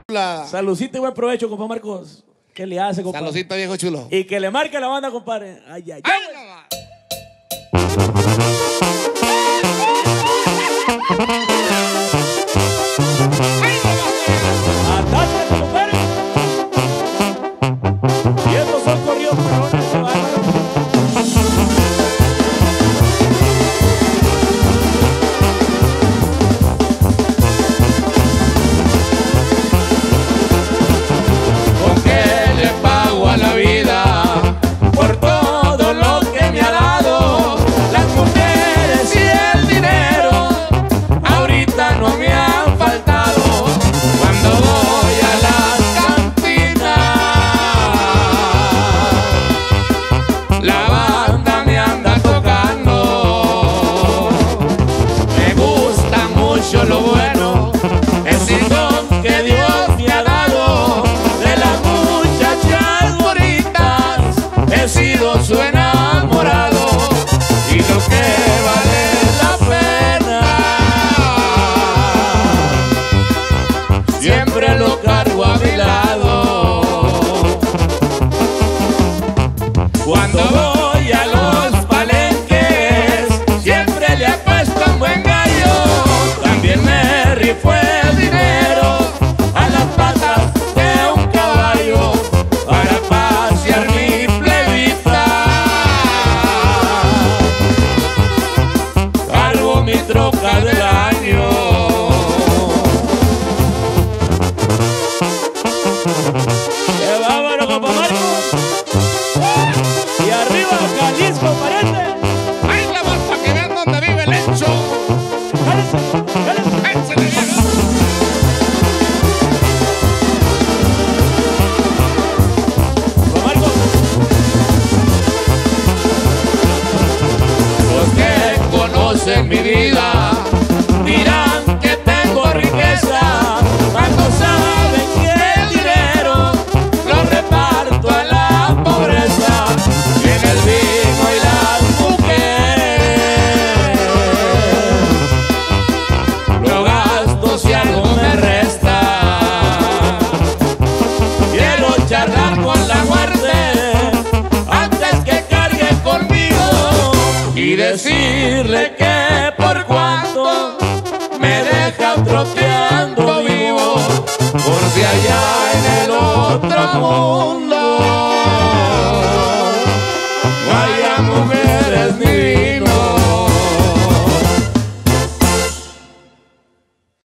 Saludcita y buen provecho, compa Marcos. ¿Qué le hace, compa? Saludcita, viejo chulo. Y que le marque la banda, compadre. Ay, ay, ay. Atáchate, compadre. Y estos son corridos perrones, ese bárbaro. La vida por todo lo que me ha dado, las mujeres y el dinero ahorita no me han faltado. Cuando voy a las cantinas, la banda me anda tocando. Me gusta mucho lo bueno, ese don que Dios me ha dado. De las muchachas bonitas he sido su enamorado, y lo que vale la pena siempre lo cargo a mi lado. Cuando voy a los palenques siempre le apuesto un buen gallo. También me rifo el dinero a las patas de un caballo para pasear mi plebita. Cargo mi troca del año. ¡Qué bárbaro, compa Marcos! Y arriba, Jalisco, pariente. Ahí la vas para que vean dónde vive el hecho. ¡Jálese, jálese! ¡Échale, viejo! Compa Marcos. Los que conocen mi vida dirán que tengo riqueza, cuando saben que el dinero lo reparto a la pobreza. Y en el vino y las mujeres lo gasto si algo me resta. Quiero charlar con la muerte antes que cargue conmigo y decirle que por cuanto me deja troteando vivo, por si allá en el otro mundo